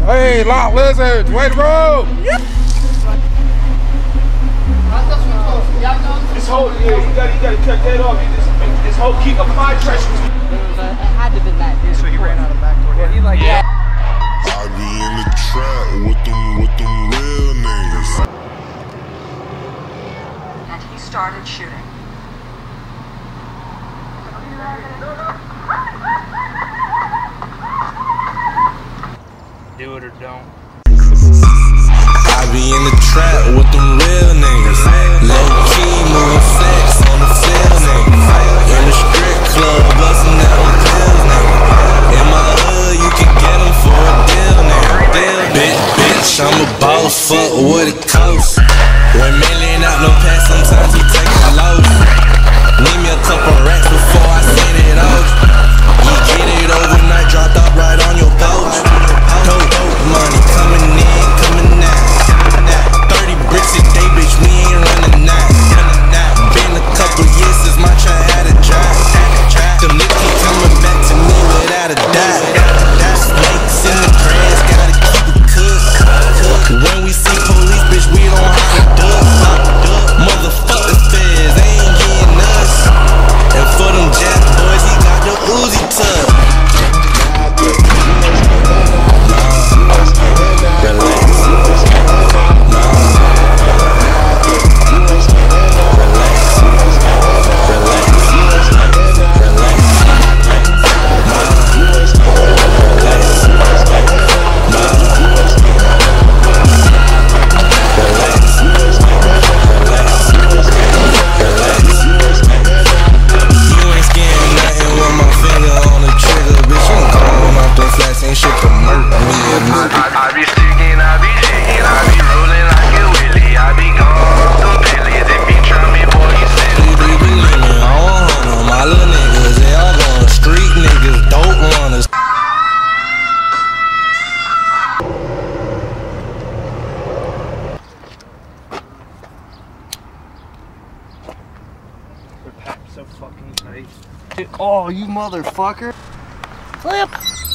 Hey, Lock Lizards, way to go! This whole, yeah, you gotta cut that off. This whole keep apply trash. It had to have been that dude. So he ran out of back door. Yeah, he like, yeah. I be in the trap with them real niggas. And he started shooting. Do it or don't. I be in the trap with them real niggas. Low key moving sex on the field, nigga. In the strip club, bustin' out on pills, nigga. In my hood, you can get them for a deal, nigga. Bitch, I'm a boss, fuck what it costs. When mailing out no pass, sometimes you take a loss. Need me a couple racks before I send it off. You get it overnight, dropped off right on your couch. Dope money coming in, coming out. 30 bricks a day, bitch, we ain't running out. Been a couple years since my child had a job. Them niggas keep coming back to me without a doubt. Snakes in the grass, gotta keep it cooked. When we see police, bitch, we don't have to duck. Motherfuckers feds, they ain't getting us. And for them jack boys, he got the Uzi tuck. So fucking tight. Dude, oh, you motherfucker. Flip.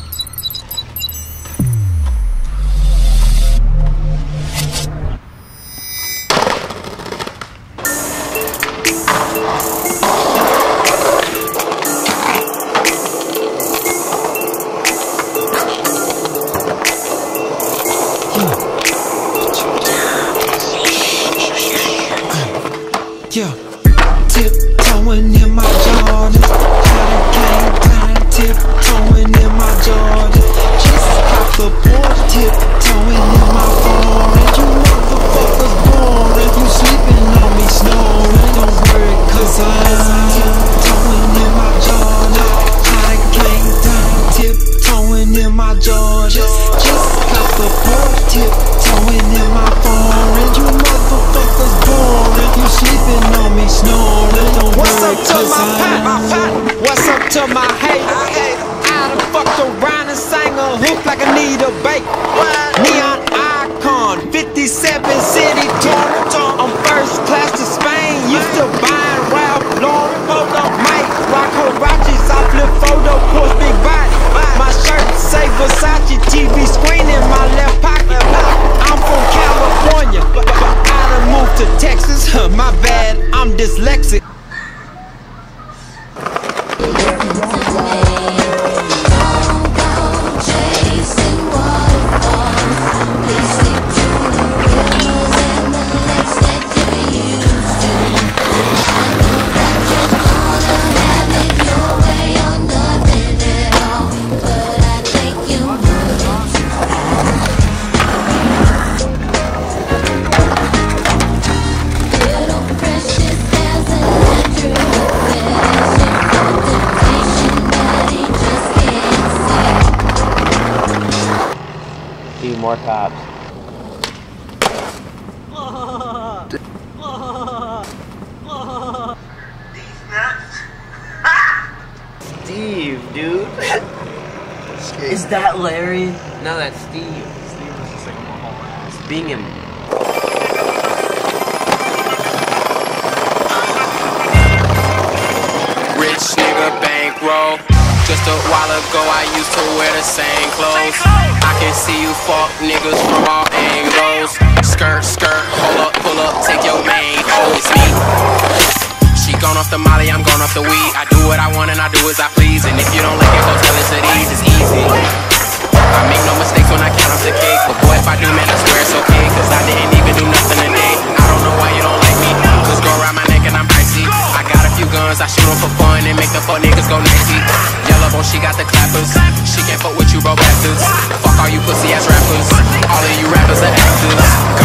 Yeah. Tiptoeing in my Jordan, tiptoeing in my Jordan. Just off the porch, tiptoeing in my foreign. You motherfuckers boring. You sleeping on me, snoring. Don't worry, cause I'm tiptoeing in my Jordan. Tiptoeing in my Jordan. Just off the porch, tiptoeing in my foreign. You motherfuckers boring. You sleeping on me, snoring. Don't What's worry, up to cause my pot? What's up to my haters? I done fucked around and sang a hook like I need a bake. Neon icon, 57 city tour. I'm first class to Spain, used to buying Ralph Lauren. Hold up, Mike, rock Huaraches, I flip photo, Porsche big body. My shirt say Versace, TV screen in my left pocket. I'm from California, but I done moved to Texas. My bad, I'm dyslexic. More cops. Steve, dude. Is that Larry? No, that's Steve. Steve was just like a whole ass. Bingham. Rich nigga bankroll. Just a while ago I used to wear the same clothes. I can see you fuck niggas from all angles. Skirt, skirt, hold up, pull up, take your main. Oh, it's me. She gone off the molly, I'm gone off the weed. I do what I want and I do as I please. And if you don't like it, go tell us at ease, it's easy. I make no mistakes when I count off the cake. But boy, if I do, man, I swear it's okay. Cause I didn't even do nothing today. I don't know why you don't like me. Cause go around my neck and I'm icy. I got a few guns, I shoot them for fun and make the fuck niggas go nicey. Yellow bone, she got the clappers. She can't fuck with you, bro, bastards. Fuck all you pussy ass rappers. All of you rappers are actors.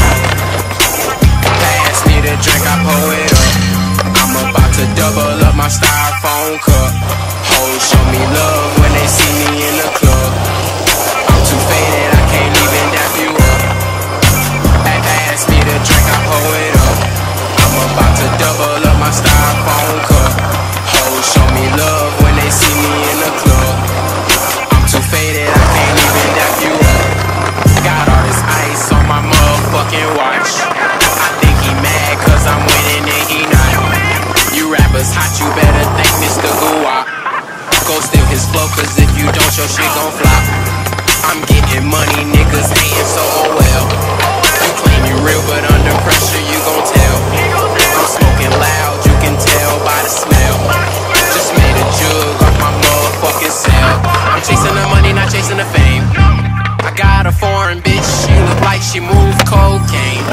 Pass me the drink, I pour it up. I'm about to double up my styrofoam cup. Hoes show me love when they see me in the club. I'm too faded, I can't even dap you up. Pass me the drink, I pour it up. I'm about to double up my styrofoam cup. Hoes show me love when they see me in the club. I'm too faded, I can't even dap you up. Got all this ice on my motherfucking watch. I think he mad cause I'm winning and he not. You rappers hot, you better thank Mr. Guwap. Go steal his flow, cause if you don't, your shit gon' flop. I'm getting money, niggas hating, so oh well. You claim you real, but under pressure, you gon' tell. I'm smoking loud, you can tell by the smell. Just made a jug off my motherfucking cell. I'm chasing the money, not chasing the fame. I got a foreign bitch, she look like she moved cocaine.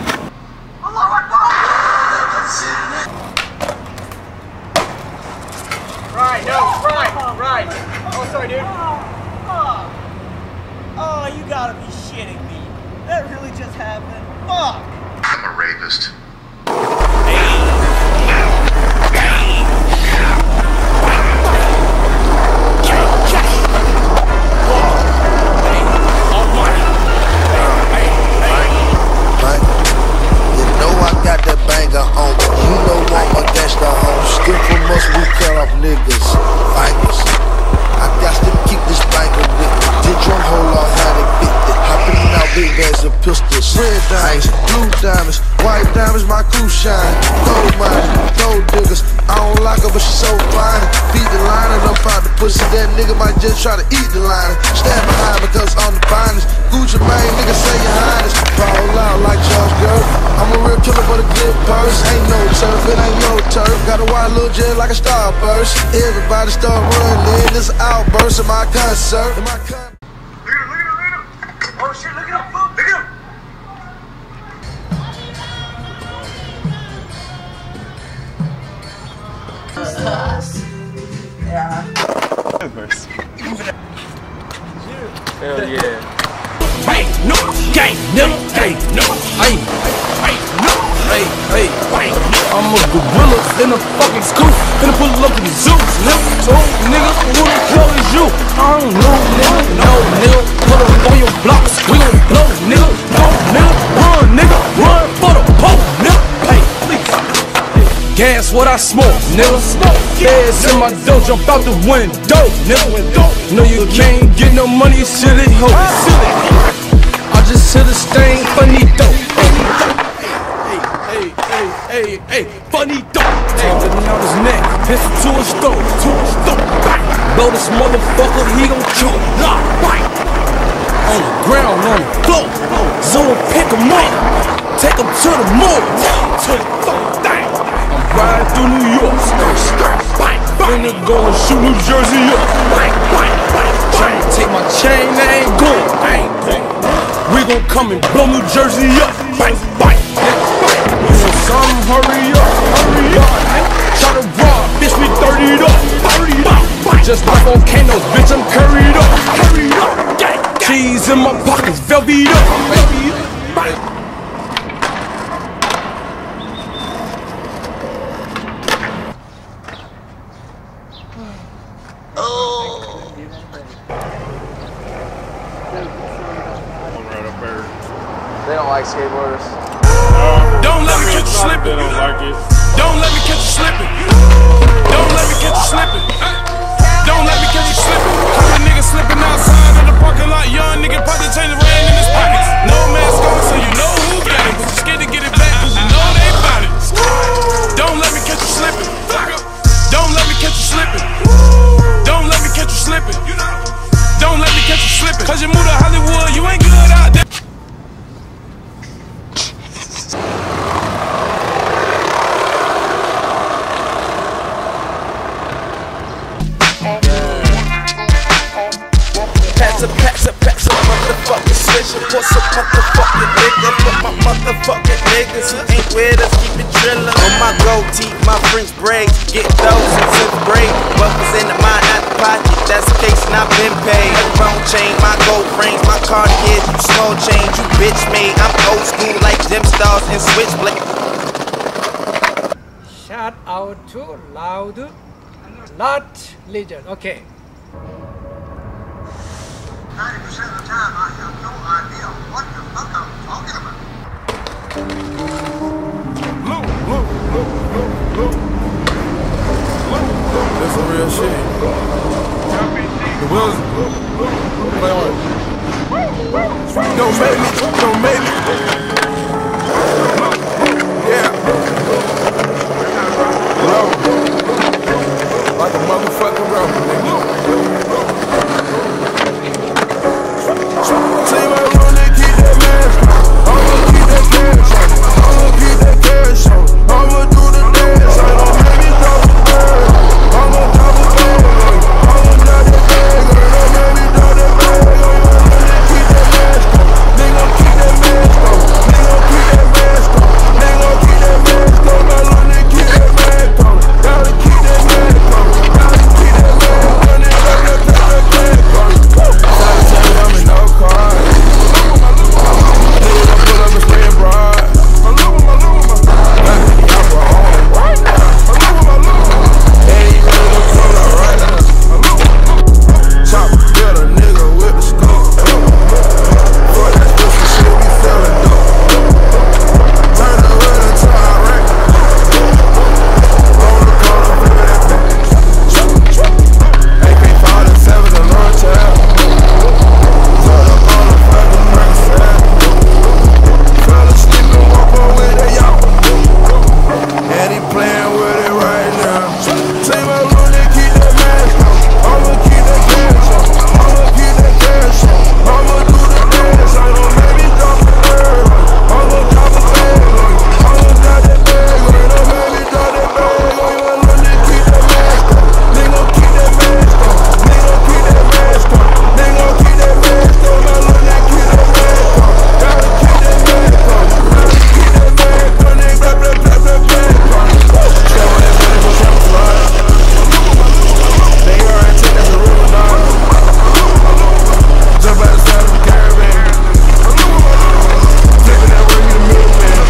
Right, no, right. Oh, sorry, dude. Oh, you gotta be shitting me. That really just happened. Fuck! I'm a rapist. You know I got that banger on. You know I'm a gangsta home. Still from us, we cut off niggas. Fingers. I got to keep this banger with me. Did drum hole all how they fit it. Hopping out big bags of pistols. Red diamonds, blue diamonds, white diamonds, my crew shine. Gold miners, gold diggers. I don't like her, but she's so fine. Beat the line and up out the pussy. That nigga might just try to eat the line. Stand behind because I'm the finest. Gucci Mane, nigga say your highness. Fall out like Charles Girl. I'm a real killer, but a good purse. Ain't no turf, it ain't no turf. Got a wild little jet like a starburst. Everybody start running. This outburst of my concert. Look at him. Oh shit, look at him. Look at him. Yeah. Hell yeah. Hey, no, gang, no, gang, no, hey, no, hey, I'm a gorilla in a fucking scoop, finna pull up to the zoo, nigga, who the hell is you? I don't know, nigga, put up on your blocks, we gon' blow, nigga, go, nigga, run for the pole, nigga, hey, please, gas what I smoke, nigga, gas in my dough, jump out the window, nigga, no you can't get no money, silly hoe, I just hit a stain, funny dope. Hey, funny dope. Taking out his neck, pistol to his throat, blow this motherfucker, he gon' choke. Right. On the ground, on the floor. Zone, pick him up, take him to the morgue. I'm riding through New York, finna go and shoot New Jersey up. Tryna take my chain, they ain't going. We gon' come and blow New Jersey up. Bang, bang, you want some? Hurry up. Try to rob, bitch, we 30'd up. Just like volcanoes, bitch, I'm curried up. Cheese in my pockets, velvet up. They don't like skateboarders. Don't let me catch you slipping. They don't like it. Don't let me catch you slipping. Don't let me catch you slipping. Don't let me catch you slipping. Couple niggas slipping outside in the parking lot. Young nigga probably change the rain in his pockets. No mask on, so you know who got it. But you scared to get it back, cause you know they bout it. Don't let me catch you slipping. Don't let me catch you slipping. Don't let me catch motherfucking nigga. For my motherfucking niggas who ain't with us, keep it drillin'. On my gold teeth, my French braids, getting those in 6th grade. What was in the mind, not the pocket, that's the case and I've been paid. Wrong chain, my gold frames, my Cartier, you small change, you bitch made. I'm old school like them stars and switchblade. Shout out to Loud Lot Legend. Okay. 90% of the time, I have no idea what the fuck I'm talking about. That's some real shit. The wheels. Play on it. Don't make me. Don't make me. Yeah. Roll. Like a motherfucking rubber, nigga. Say my run and keep that mask on. I'ma keep that cash on. I'ma keep that cash on. I'ma do the dance. I don't make me drop the bird. I'ma drop the bag on you. I'ma drop the bag on you. Don't make me drop the bag on you. Nigga keep that mask on. Nigga keep that mask on. Nigga keep that mask on. Nigga keep that mask on. My run and keep that mask on. Gotta keep that mask on. Gotta keep that mask on. Nigga gotta keep that mask on. I'm in no car. Nigga done pull up and spraying broad. Chop, get a nigga with the scope. For that pussy shit, we selling dope. Turn the hood into a rack. Roll the corner, flip that thing. AK-47, a long child. Turn up on the fucking press side. Fell asleep and walk on with a y'all. And he playing with it right now. Say my run and keep that mask on. I'ma keep that cash on. I'ma keep that cash on. I'ma do the dance. I don't make me drop the bird. I'ma drop the bag on you. I'ma drop that bag on you. Don't make me drop that bag on you. I run and keep that mask on. Nigga keep that mask on. Nigga keep that mask on. Nigga keep that mask on. I run and keep that mask on. Gotta keep that mask on. Gotta keep that mask on. Nigga grab that mask on. Show that money for camouflage. They already take that's a real dog. Jump out the side of the caravan. Taking that way, you the middleman.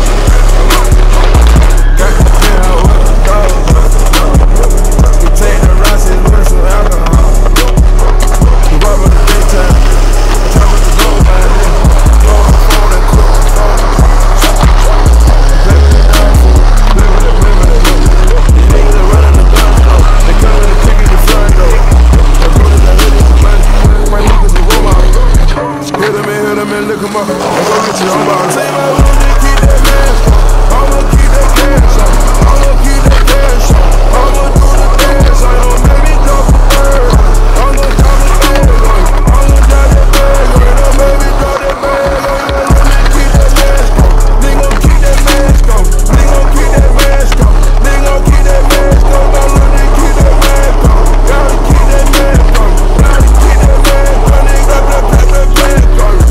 Got the pen out with the dogs. We take the Rosses with some alcohol. We rob in the daytime. Drop at the gold mine. Blow on the phone and cook the phone. Play with the dance. Play with the women. These niggas that run in the gun store. They come in and kick in the front door. That bullets that hit in the money. My niggas a robot. Hit them and lick them up. And go get your own ball. Say my run and keep that mask on. I'ma keep that cash on. I'ma keep that cash on. I'ma do the dance. I don't make me drop the bird. I'ma drop the bag on you. I'ma drop that bag on you. Don't make me drop that bag on you. Run and keep that mask on. Nigga keep that mask on. Nigga keep that mask on. Nigga keep that mask on. My run and keep that mask on. Gotta keep that mask on. Gotta keep that mask on. Nigga got that mask on you.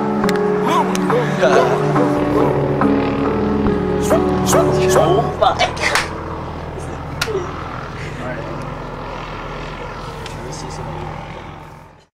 Oh my.